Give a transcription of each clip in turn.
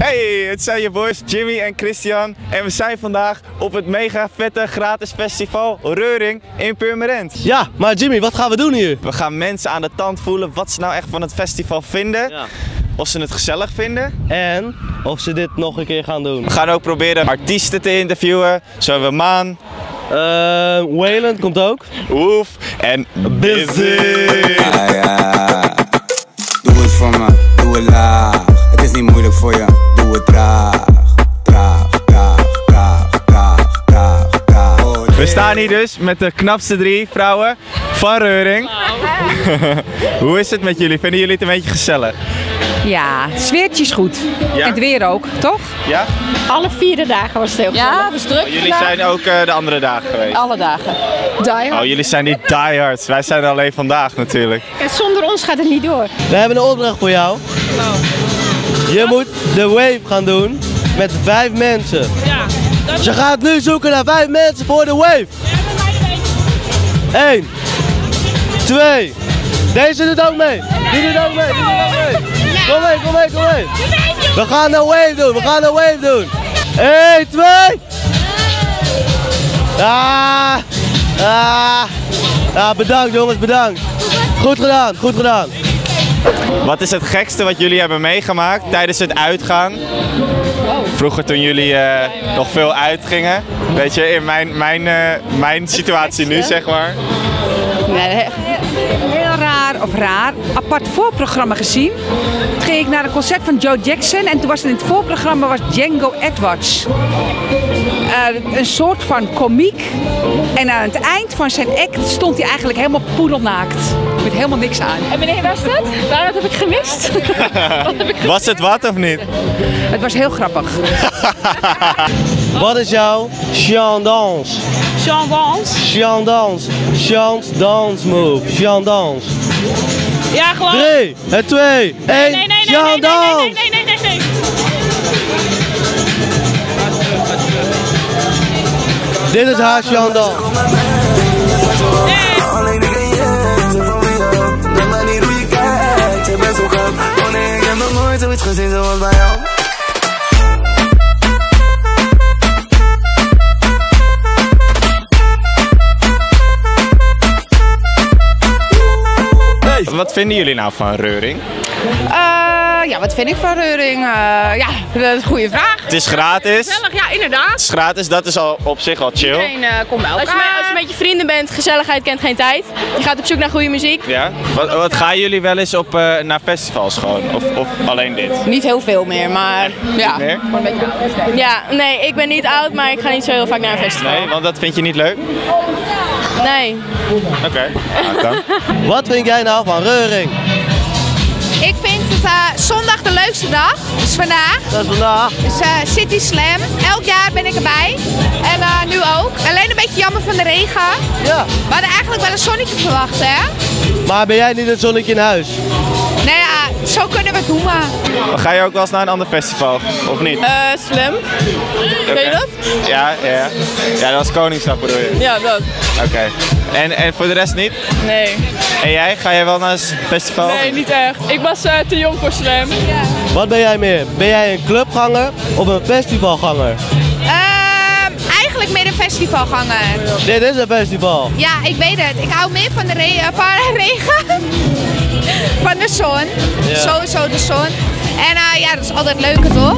Hey, het zijn je boys Jimmy en Christian en we zijn vandaag op het mega vette gratis festival Reuring in Purmerend. Ja, maar Jimmy, wat gaan we doen hier? We gaan mensen aan de tand voelen wat ze nou echt van het festival vinden. Ja. Of ze het gezellig vinden. En of ze dit nog een keer gaan doen. We gaan ook proberen artiesten te interviewen. Zo hebben we Maan. Wayland komt ook. Woef en Busy. Doe het voor me, doe het laag. Het is niet moeilijk voor je, doe het traag. Traag, traag, traag, traag, traag, traag. We staan hier dus met de knapste 3 vrouwen van Reuring. Hoe is het met jullie? Vinden jullie het een beetje gezellig? Ja, het sfeertje is goed. Ja? En het weer ook, toch? Ja? Alle 4 dagen was het heel gezellig. Ja, dat is druk. Jullie zijn ook de andere dagen geweest? Alle dagen. Oh, jullie zijn niet diehards. Wij zijn er alleen vandaag natuurlijk. En zonder ons gaat het niet door. We hebben een opdracht voor jou. Je moet de wave gaan doen met 5 mensen. Ja. Dus je gaat nu zoeken naar 5 mensen voor de wave. 1, 2, deze doet ook mee. Die doet ook mee, die doet ook mee. Kom mee, kom mee, kom mee. We gaan de wave doen, we gaan de wave doen. 1, 2. Bedankt jongens, bedankt. Goed gedaan, goed gedaan. Wat is het gekste wat jullie hebben meegemaakt tijdens het uitgaan? Vroeger toen jullie nog veel uitgingen. Weet je, in mijn situatie nu zeg maar. Nee, heel raar, apart voorprogramma gezien. Toen ging ik naar een concert van Joe Jackson en toen was er in het voorprogramma was Django Edwards. Een soort van komiek. En aan het eind van zijn act stond hij eigenlijk helemaal poedelnaakt. Met helemaal niks aan. En wanneer was dat? Wat heb ik gemist? Was het wat of niet? Het was heel grappig. Wat is jouw Jean Dans? Jean Wans. Jean Dans. Jean's dance move. Jean Dans. Ja, gewoon. 3, 2, 1. Jean Dans. Nee. Dit is haar Jean Dans. Wat vinden jullie nou van Reuring? Ja, wat vind ik van Reuring? Ja, dat is een goede vraag. Het is gratis. Gezellig, ja, inderdaad. Het is gratis, dat is al op zich al chill. Iedereen komt bij elkaar. Als je met je vrienden bent, gezelligheid kent geen tijd. Je gaat op zoek naar goede muziek. Ja? Wat gaan jullie wel eens op naar festivals gewoon? Of alleen dit? Niet heel veel meer, maar ja. Meer? Gewoon een beetje oud. Ja, nee, ik ben niet oud, maar ik ga niet zo heel vaak naar een festival. Nee, want dat vind je niet leuk? Nee. Oké, nou dan. Wat vind jij nou van Reuring? Ik vind het zondag de leukste dag. Dus vandaag. Dat is vandaag. Dus City Slam. Elk jaar ben ik erbij. En nu ook. Alleen een beetje jammer van de regen. Ja. We hadden eigenlijk wel een zonnetje verwacht, hè? Maar ben jij niet een zonnetje in huis? Nou ja, zo kunnen we het doen, maar. Ga je ook wel eens naar een ander festival, of niet? Slam. Weet je dat? Ja. Ja, dat was Koningsdag bedoel je? Ja, dat. Oké. En voor de rest niet? Nee. En jij? Ga jij wel naar een festival? Nee, niet echt. Ik was te jong voor Slam. Wat ben jij meer? Ben jij een clubganger of een festivalganger? Eigenlijk meer een festivalganger. Dit is een festival. Ja, ik weet het. Ik hou meer van de regen. Van de zon. Ja. Sowieso de zon. En ja, dat is altijd leuker, toch?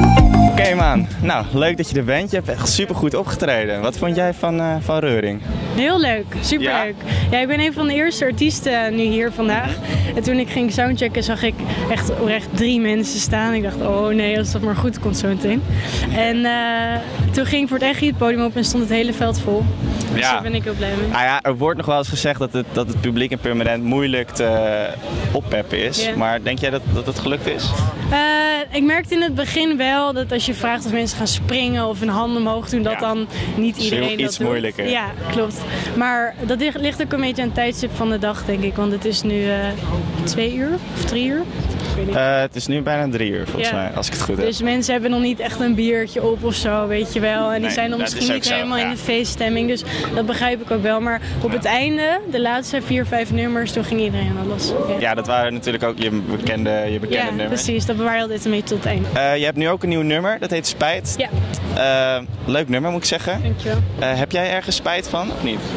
Nou, leuk dat je er bent. Je hebt echt super goed opgetreden. Wat vond jij van Reuring? Heel leuk, superleuk. Ja, ik ben een van de eerste artiesten nu hier vandaag. En toen ik ging soundchecken zag ik echt oprecht 3 mensen staan. Ik dacht, oh nee, als dat maar goed komt zo meteen. En toen ging ik voor het echt het podium op en stond het hele veld vol. Dus daar ben ik heel blij mee. Nou ja, er wordt nog wel eens gezegd dat het publiek in Purmerend moeilijk te oppeppen is. Ja. Maar denk jij dat het gelukt is? Ik merkte in het begin wel dat als je vraagt of mensen gaan springen of hun handen omhoog doen, dat dan niet iedereen dat iets doet. moeilijker. Ja, klopt. Maar dat ligt ook een beetje aan het tijdstip van de dag, denk ik. Want het is nu 2 uur of 3 uur. Het is nu bijna 3 uur volgens mij, als ik het goed heb. Dus mensen hebben nog niet echt een biertje op of zo, weet je wel. En die zijn dan misschien niet helemaal in de feeststemming. Dus dat begrijp ik ook wel. Maar op het einde, de laatste 4, 5 nummers, toen ging iedereen aan los. Ja, dat waren natuurlijk ook je bekende nummers. Ja, precies. Dat bewaar je altijd een beetje tot het einde. Je hebt nu ook een nieuw nummer, dat heet Spijt. Ja. Leuk nummer moet ik zeggen. Dankjewel. Heb jij ergens spijt van of niet?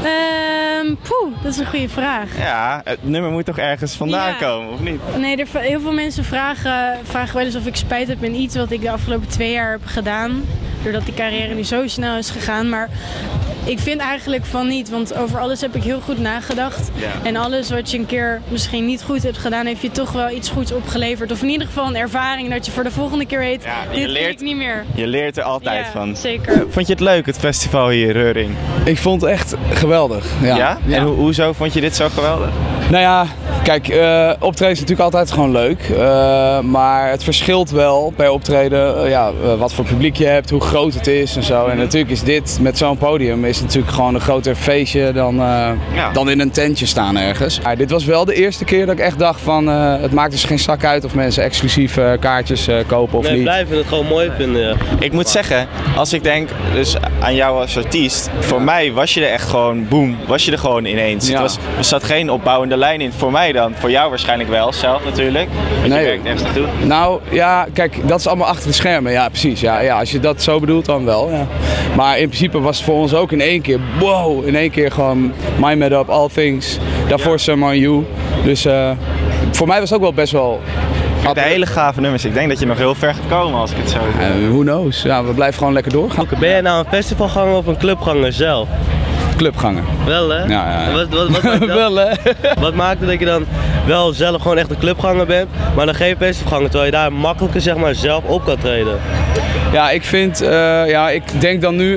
Dat is een goede vraag. Ja, het nummer moet toch ergens vandaan komen, of niet? Nee, heel veel mensen vragen wel eens of ik spijt heb in iets wat ik de afgelopen 2 jaar heb gedaan. Doordat die carrière nu zo snel is gegaan. Maar ik vind eigenlijk van niet, want over alles heb ik heel goed nagedacht. Ja. En alles wat je een keer misschien niet goed hebt gedaan, heeft je toch wel iets goeds opgeleverd. Of in ieder geval een ervaring dat je voor de volgende keer weet, dit leert ik niet meer. Je leert er altijd van. Zeker. Vond je het leuk, het festival hier, Reuring? Ik vond het echt geweldig. Ja? En hoezo vond je dit zo geweldig? Nou ja, kijk, optreden is natuurlijk altijd gewoon leuk. Maar het verschilt wel per optreden wat voor publiek je hebt, hoe groot het is en zo. En natuurlijk is dit met zo'n podium is natuurlijk gewoon een groter feestje dan in een tentje staan ergens. Maar dit was wel de eerste keer dat ik echt dacht van het maakt dus geen zak uit of mensen exclusief kaartjes kopen of niet. Nee, blijven het gewoon mooi vinden. Ja. Ik moet zeggen, als ik denk dus aan jou als artiest, voor mij was je er echt gewoon, boem, was je er gewoon ineens. Ja. Er zat geen opbouwende lijn in, voor mij dan. Voor jou waarschijnlijk wel, zelf natuurlijk. Want je werkt nergens naartoe. Nou ja, kijk, dat is allemaal achter de schermen. Ja, precies. Ja, als je dat zo bedoelt dan wel. Ja. Maar in principe was het voor ons ook in één keer, wow, in één keer gewoon My Made Up, All Things. Daarvoor Summer on You. Dus voor mij was het ook wel best wel... De hele gave nummers. Ik denk dat je nog heel ver gaat komen als ik het zo doe. Who knows? Ja, we blijven gewoon lekker doorgaan. Ben jij nou een festivalganger of een clubganger zelf? Clubganger. Wel hè? Ja. Wat wel hè? Wat maakt het dat je dan wel zelf gewoon echt een clubganger bent, maar dan geen festivalganger, terwijl je daar makkelijker zeg maar zelf op kan treden? Ja, ik vind, ik denk dan nu,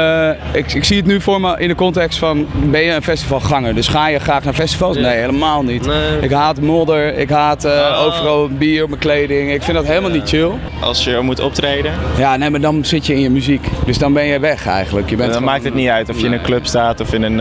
ik zie het nu voor me in de context van, ben je een festivalganger? Dus ga je graag naar festivals? Nee, helemaal niet. Nee. Ik haat modder, ik haat overal bier op mijn kleding, ik vind dat helemaal niet chill. Als je moet optreden? Ja, nee, maar dan zit je in je muziek, dus dan ben je weg eigenlijk. Je bent dan maakt het niet uit of je in een club staat of in een...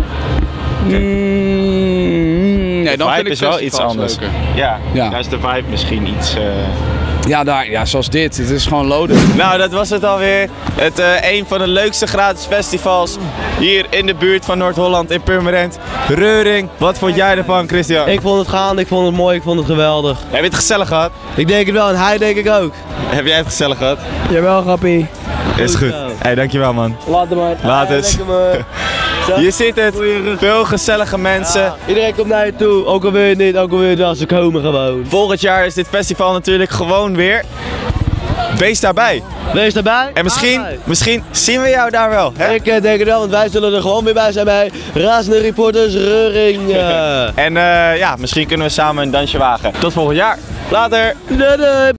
Nee, dan vind ik is wel iets anders. Ja, daar is de vibe misschien iets... Ja, zoals dit. Het is gewoon loden. Nou, dat was het alweer. Een van de leukste gratis festivals hier in de buurt van Noord-Holland in Purmerend. Reuring, wat vond jij ervan, Christian? Ik vond het gaande, ik vond het mooi, ik vond het geweldig. Heb je het gezellig gehad? Ik denk het wel en hij denk ik ook. Heb jij het gezellig gehad? Jawel, grappie. Is goed. Hey, dankjewel man. Later man. Later. Je ziet het, veel gezellige mensen. Ja, iedereen komt naar je toe, ook al wil je niet, ook al wil je wel, ze komen gewoon. Volgend jaar is dit festival natuurlijk gewoon weer. Wees daarbij. Wees daarbij. En misschien zien we jou daar wel. Hè? Ik denk het wel, want wij zullen er gewoon weer bij zijn bij Razende Reporters Reuring. En misschien kunnen we samen een dansje wagen. Tot volgend jaar. Later. Doei.